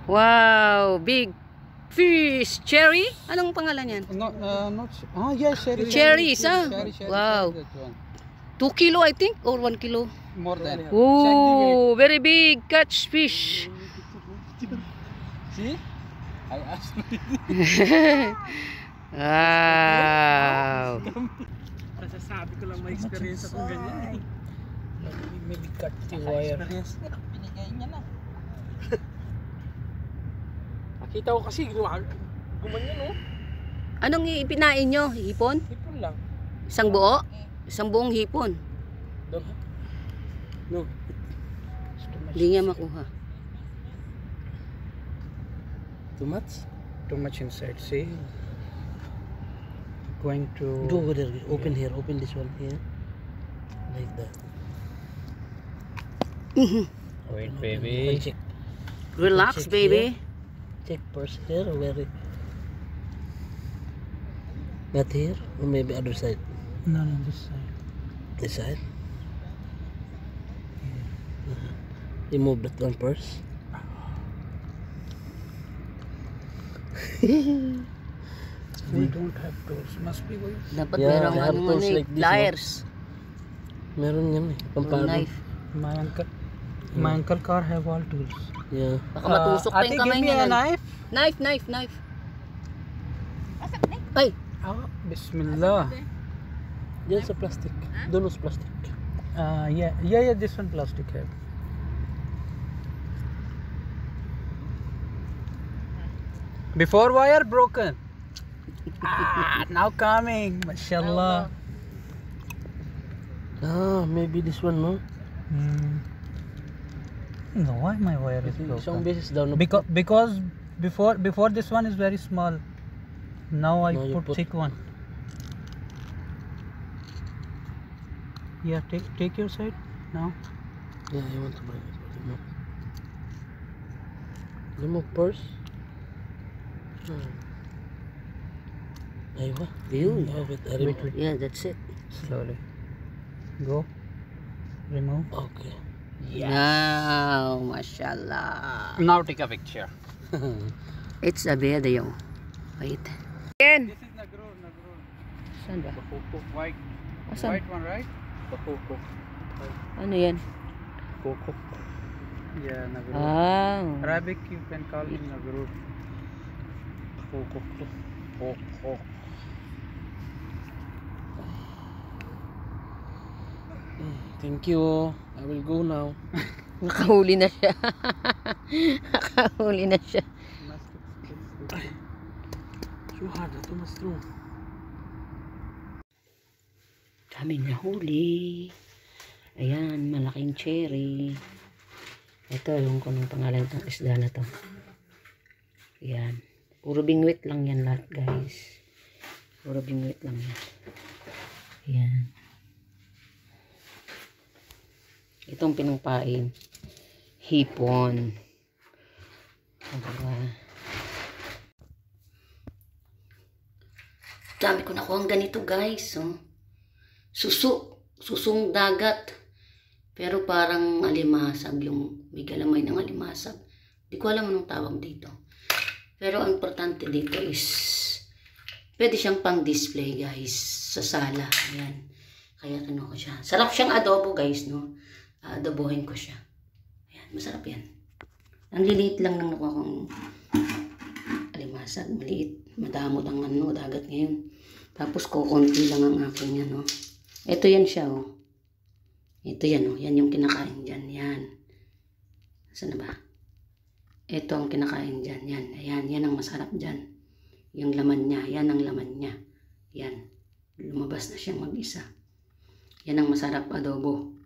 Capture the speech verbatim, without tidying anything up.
Wow, big fish. Cherry? Anong pangalan yan? No, uh, not. Ah, yes, cherry. Cherry, isa. Cherry, cherry, Wow. cherry, that one. Two kilo, I think, or one kilo. More than. Oh, very big catch fish. See? I asked. Wow. Sasabi ko lang may experience akong ganyan. May cut the wire. Binigay niya na. Nakita ko kasi gumanyan, no? Anong ipinain nyo? Hipon? Hipon lang. Isang buo? Isang buong hipon. No. Hindi niya makuha. Too much? Too much inside. See? Going to. Go over there. Open here. Open this one here. Like that. Wait, baby. Check. Relax, Check baby. Here. Check first here or where it? Not here or maybe other side. No, no, this side. This side. Uh, remove that one first. We don't have tools. Must be going. Dapat Yeah, merong they have ano tools ano, like this, pliers. Meron yan eh. Or Pampano. knife. My uncle, my uncle car have all tools. Yeah. Baka matusok pa Ate, yung kamay give me niya. a knife. Knife, knife, knife. Ay, Oh, Bismillah. Yan sa plastic. Doon sa plastic. Uh, yeah, yeah, yeah. This one plastic have. Before wire broken. Ah, now coming. Mashallah. Ah, maybe this one, no? Hmm. No, why my wire is Isang broken? beses daw na. Because because before before this one is very small. Now I Now you put, put- thick one. Yeah, take take your side now. Yeah, I want to bring it. Remove. Remove first. Hmm. Aywa. Yun. Oh, wait, I Wait, remove. yeah, that's it. Slowly. Go. Remove. Okay. Wow, mashallah. Now take a picture. It's a video. Wait. Again. This is Nagro, Nagro. Saan ba? Bakukok, white. Asan? White one, right? Bakukok. Ano yan? Bakukok. Yeah, Nagro. Ah. Arabic you can call it Nagro. Bakukok. Bakukok. Thank you. I will go now. Nakahuli na siya. Nakahuli na siya. So hard. Ito mas strong. Daming nahuli. Ayan, malaking cherry. Ito, alam ko ng pangalan ng isda na to. Ayan. Puro bingwit lang yan lahat, guys. Puro bingwit lang yan. Ayan. Itong pinangpain. Hipon. Diba? Dami ko nakuha ang ganito, guys. Oh. Suso. Susong dagat. Pero parang alimasag yung may galamay ng alimasag. Di ko alam anong tawag dito. Pero ang importante dito is pwede siyang pang display, guys, sa sala. Ayan. Kaya ano ko siya. Sarap siyang adobo, guys, no? Adobohin ko siya. Ayan, masarap yan. Ang liliit lang ng nakuha kong alimasag. Maliit. Madamot ang ano, dagat ngayon. Tapos kukunti lang ang aking ano. Ito yan siya, oh. Ito yan, oh. Yan yung kinakain dyan. Yan. Saan na ba? Ito ang kinakain dyan. Yan. Ayan. Yan ang masarap dyan. Yung laman niya. Yan ang laman niya. Yan. Lumabas na siyang mag-isa. Yan ang masarap adobo.